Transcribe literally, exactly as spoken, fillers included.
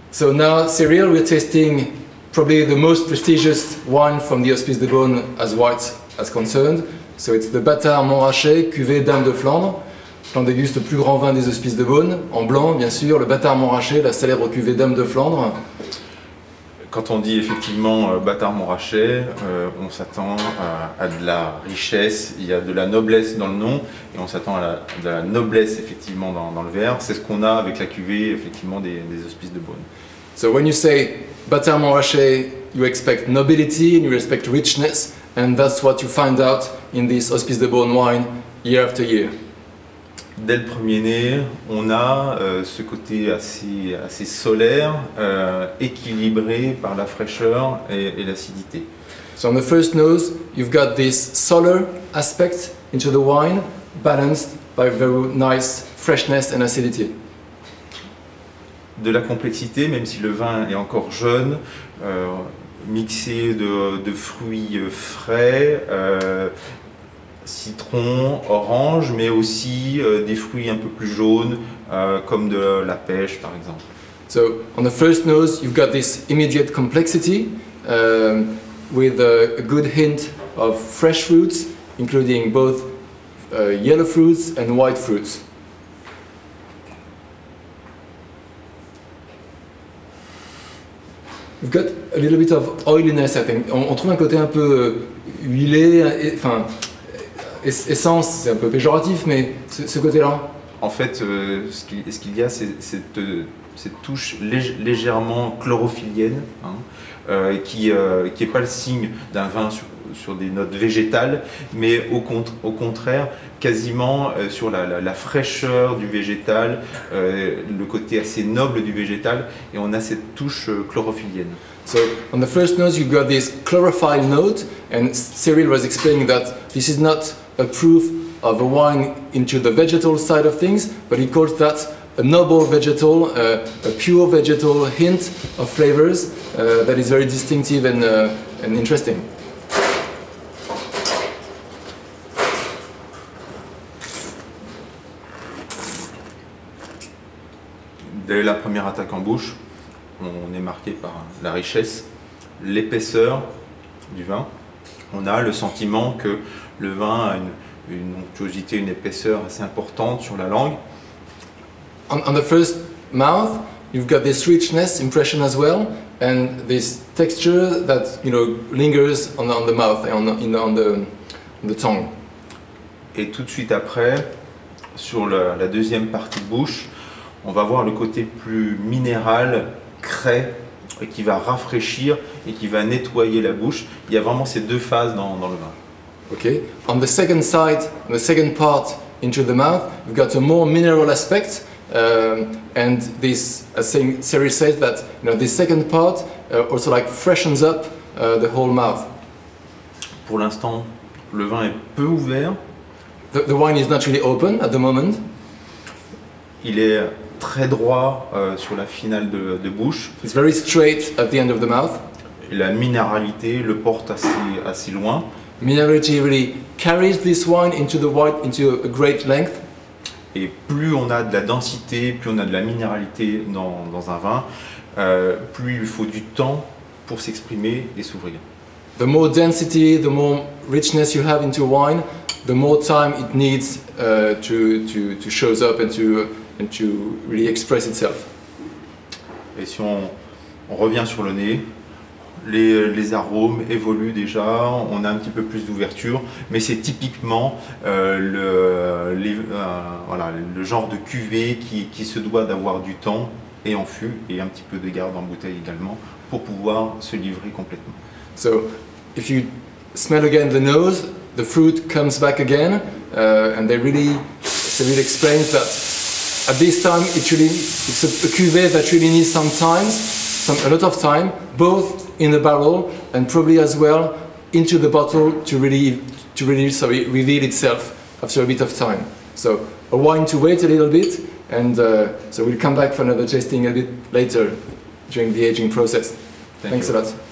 So now, Cyril, we're tasting probably the most prestigious wine from the Hospice de Beaune as white as concerned. So it's the Bâtard Montrachet, cuvée Dame de Flandre. On déguste le plus grand vin des Hospices de Beaune, en blanc bien sûr, le Bâtard Montrachet, la célèbre cuvée Dame de Flandre. Quand on dit effectivement euh, Bâtard Montrachet, euh, on s'attend à, à de la richesse, il y a de la noblesse dans le nom, et on s'attend à, à de la noblesse effectivement dans, dans le verre. C'est ce qu'on a avec la cuvée effectivement des, des Hospices de Beaune. So when you say Bâtard Montrachet, you expect nobility and you expect richness, and that's what you find out in this Hospice de Beaune wine year after year. Dès le premier nez, on a euh, ce côté assez, assez solaire, euh, équilibré par la fraîcheur et, et l'acidité. So on the first nose, you've got this solar aspect into the wine, balanced by very nice freshness and acidity. De la complexité, même si le vin est encore jeune, euh, mixé de, de fruits frais, euh, citron, orange, mais aussi euh, des fruits un peu plus jaunes, euh, comme de la pêche par exemple. So on the first nose, you've got this immediate complexity um, with a, a good hint of fresh fruits, including both uh, yellow fruits and white fruits. You've got a little bit of oiliness, I think. On, on trouve un côté un peu huilé, enfin, essence, c'est un peu péjoratif, mais ce, ce côté-là. En fait, euh, ce qu'il ce qu'il y a, c'est cette, euh, cette touche lég légèrement chlorophyllienne, hein, euh, qui n'est euh, pas le signe d'un vin sur, sur des notes végétales, mais au, contre, au contraire, quasiment euh, sur la, la, la fraîcheur du végétal, euh, le côté assez noble du végétal, et on a cette touche euh, chlorophyllienne. So on the first nose you've got this chlorophyll note, and Cyril was explaining that this is not a proof of a wine into the vegetal side of things, but he calls that a noble vegetal, uh, a pure vegetal hint of flavors uh, that is very distinctive and, uh, and interesting. Dès la première attaque en bouche, on est marqué par la richesse, l'épaisseur du vin. On a le sentiment que le vin a une, une onctuosité, une épaisseur assez importante sur la langue. On, on the first mouth, you've got this richness impression as well, and this texture that, you know, lingers on, on the mouth and on, in, on, the, on the tongue. Et tout de suite après, sur la, la deuxième partie de bouche, on va voir le côté plus minéral, crais, et qui va rafraîchir et qui va nettoyer la bouche. Il y a vraiment ces deux phases dans, dans le vin. Okay. On the second side, on the second part into the mouth, you've got a more mineral aspect, um, and this, as Cyril says, that, you know, this second part uh, also like freshens up uh, the whole mouth. Pour l'instant, le vin est peu ouvert. The, the wine is not really open at the moment. Il est très droit euh, sur la finale de, de bouche. It's very straight at the end of the mouth. Et la minéralité le porte assez, assez loin. Minerality really carries this wine into the white into a great length. Et plus on a de la densité, plus on a de la minéralité dans, dans un vin, euh, plus il faut du temps pour s'exprimer et s'ouvrir. The more density, the more richness you have into wine, the more time it needs uh, to, to, to show up and to, and to really express itself. Et si on, on revient sur le nez, les, les arômes évoluent déjà, on a un petit peu plus d'ouverture, mais c'est typiquement euh, le, les, euh, voilà, le genre de cuvée qui, qui se doit d'avoir du temps et en fût et un petit peu de garde en bouteille également pour pouvoir se livrer complètement. So, if you smell again the nose, the fruit comes back again, uh, and they really, they really explains that at this time it really, it's a, a cuvée that really needs some time, some, a lot of time, both in the barrel and probably as well into the bottle to really, to really sorry, reveal itself after a bit of time. So a wine to wait a little bit, and uh, so we'll come back for another tasting a bit later during the aging process. Thank Thanks you. a lot.